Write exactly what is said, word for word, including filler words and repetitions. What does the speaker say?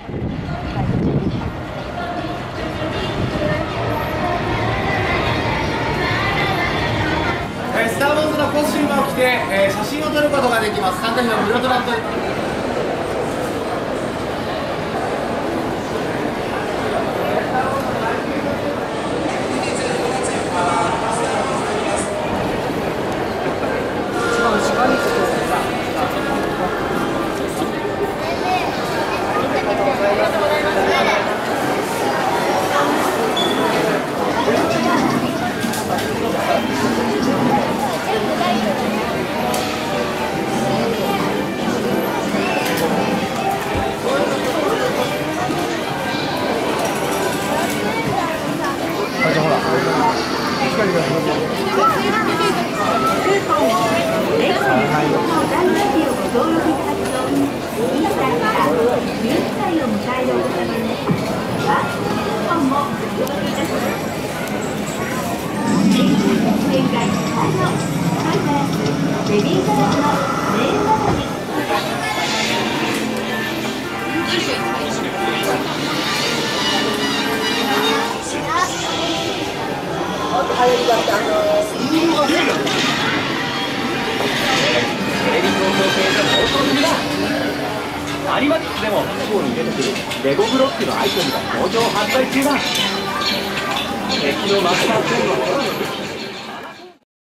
スター・ウォーズのコスチュームを着て、えー、写真を撮ることができます。参加費は無料となっております。 アニマックスでもショーに出てくるレゴブロックのアイテムが登場発売中だ。敵のマスター戦は